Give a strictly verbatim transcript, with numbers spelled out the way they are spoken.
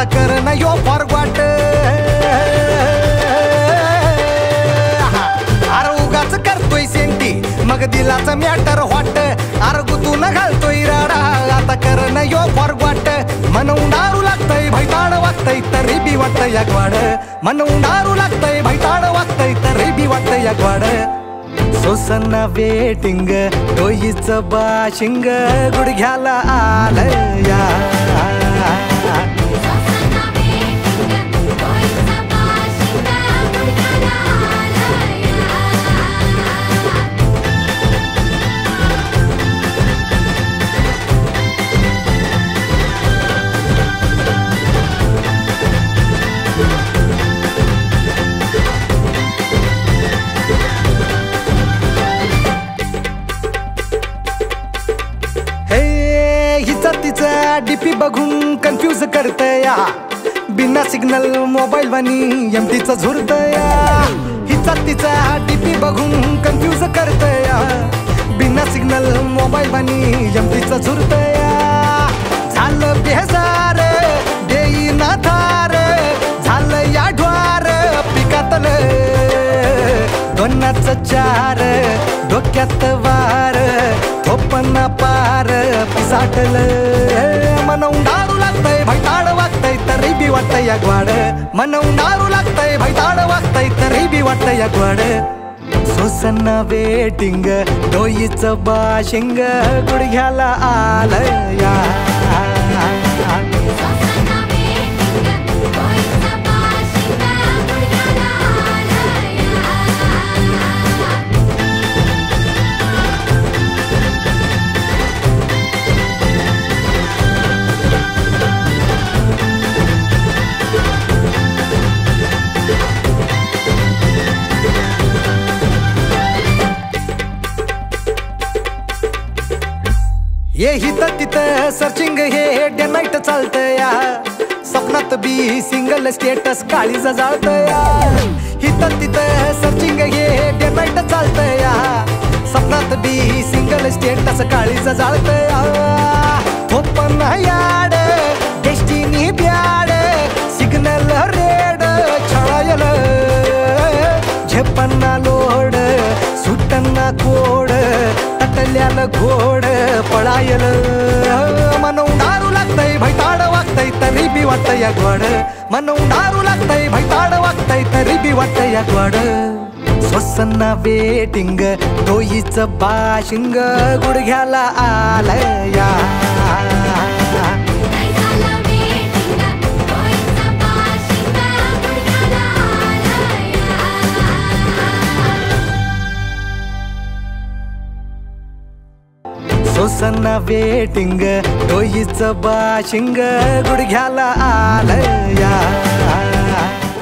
कर ना यो फॉरगॉट। अरे उगाच करतोय सेंटी मग दिलाच मॅटर हॉट। अरे गुतून घालतोय राडा आता कर ना यो फॉरगॉट। मन उंडारू लागतंय भैताड वागतंय तरी बी वाटतंय यागवाड। मन उंडारू लागतंय भैताड वागतंय तरी बी वाटतंय यागवाड। सोसना वेटिंग डोईचं बाशिंग गुडघ्याला आलं या। डीपी बघून कन्फ्यूज करतया बिना सिग्नल मोबाईल वाणी एमटीचा झुरतया। हिचा तिचा डीपी बघून कन्फ्यूज करतया बिना सिग्नल मोबाईल वाणी एमटीचा झुरतया। झालं बेजार देई ना थार झालं या ढवार पिकातलं दोनाचं चार डोक्यात वार थोपना पार पिसाटलं। मन उंडारू लागतंय भैताड वागतंय तरी बी वाटतंय यागवाड। मन उंडारू लागतंय भैताड वागतंय तरी बी वाटतंय यागवाड। सोसना वेटिंग डोईचं बाशिंग गुडघ्याला आलं या। ये हित तिथं सर्चिंग हे डे नाईट चालतया सपनात बी सिंगल स्टेटस काळीज जाळतया। हित तिथं सर्चिंग हे डे नाईट चालतया सपनात बी सिंगल स्टेटस काळीज जाळतया। थोपन याड डेस्टिनी ब्याड सिग्नल रेड छळायल झेपन्ना लोड सुटन्ना कोड तटल्याल घोड पळायल। मन उंडारू लागतंय भैताड वागतंय तरी बी वाटतंय यागवाड। मन उंडारू लागतंय भैताड वागतंय तरी बी वाटतंय यागवाड। सोसना वेटिंग डोईचं बाशिंग गुडघ्याला आलं या। सोसना वेटिंग डोईचं बाशिंग गुडघ्याला आलं या।